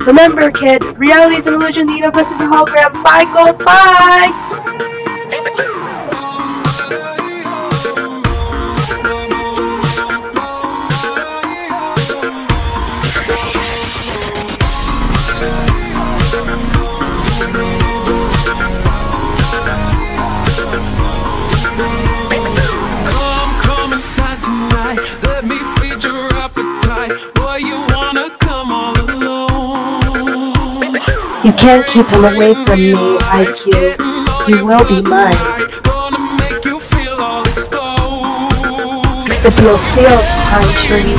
Remember, kid, reality is an illusion, the universe is a hologram. Bye, gold, bye! Come inside tonight. Let me feed your appetite. Boy, you wanna come all alone. You can't keep him away from me, IQ. He will be mine. If you'll feel pine tree.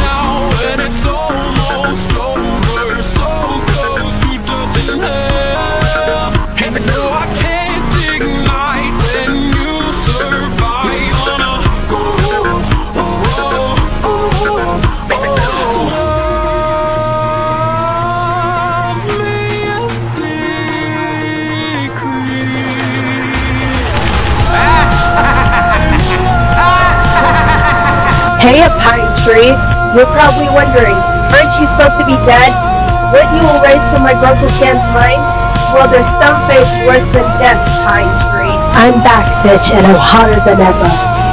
Hey, a pine tree! You're probably wondering, aren't you supposed to be dead? Wouldn't you erase from my broken stand's mind? Well, there's some fates worse than death, pine tree. I'm back, bitch, and I'm hotter than ever.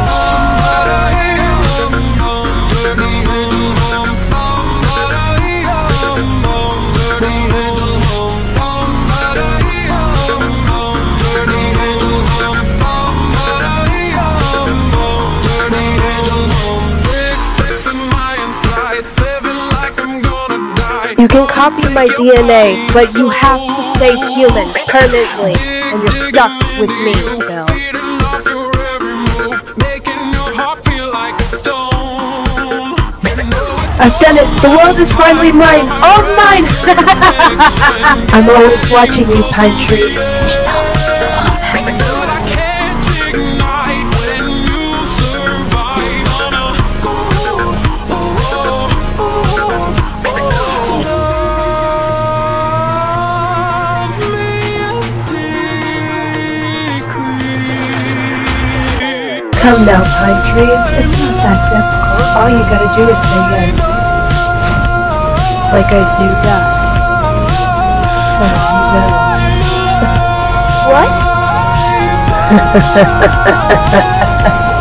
You can copy my DNA, but you have to stay human permanently, and you're stuck with me, Bill. I've done it! The world is finally mine! All mine! I'm always watching you, Pine Tree. She knows you love him. Come now, Pine Tree. It's not that difficult. All you gotta do is say yes. Like I do that. Oh, you know. What?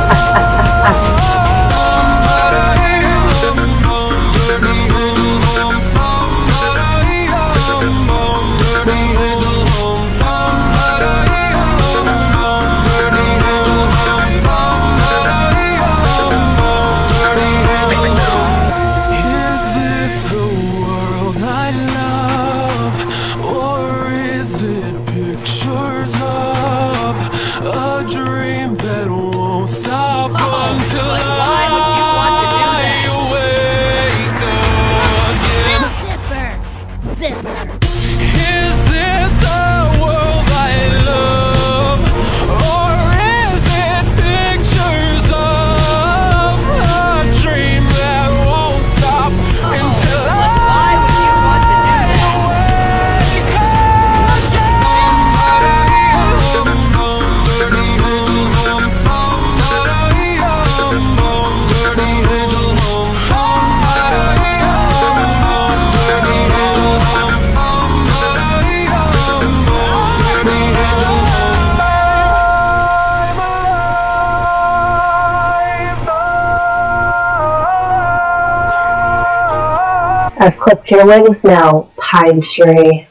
I've clipped your wings now, Pine Tree.